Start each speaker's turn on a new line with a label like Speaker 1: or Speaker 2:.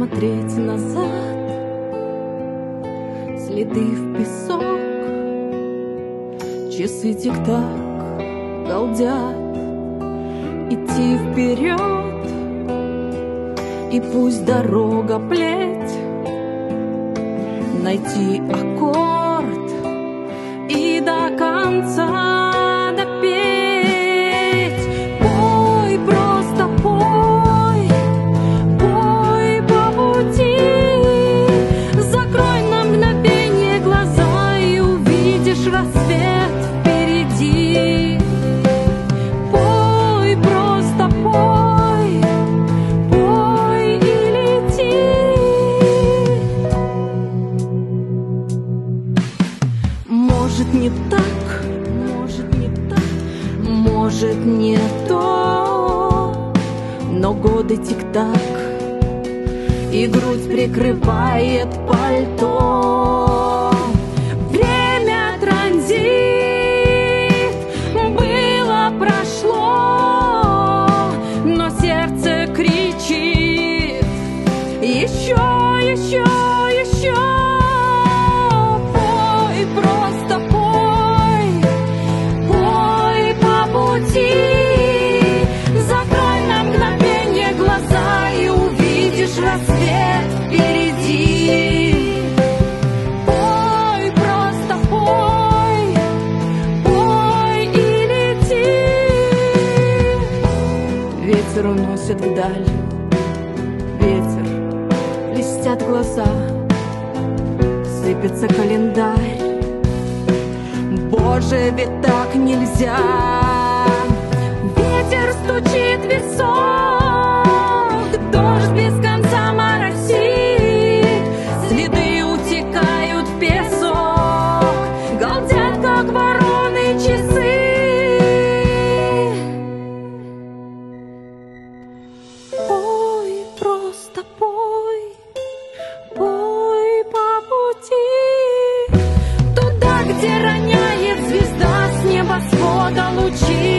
Speaker 1: смотреть назад, следы в песок, часы тик-так галдят. Идти вперед, и пусть дорога плеть, найти аккорд и до конца допеть. Пой, просто пой, пой по пути. Закрой на мгновение глаза и увидишь рассвет впереди. Пой, просто пой, пой и лети. Может, не так, может, не так, может, не то, но годы тик-так, и грудь прикрывает пальто. Время транзит, было, прошло, но сердце кричит: еще, еще, еще. Пой, просто пой, пой по пути. Закрой на мгновение глаза и увидишь рассвет впереди. Пой, просто пой, пой и лети. Ветер уносит вдаль, ветер, блестят глаза, сыпется календарь. Боже, ведь так нельзя. Ветер стучит в висок, дождь без конца моросит, следы утекают в песок, галдят, как вороны, часы. Пой, просто пой, пой по пути, туда, где роняет звезда с небосвода лучи.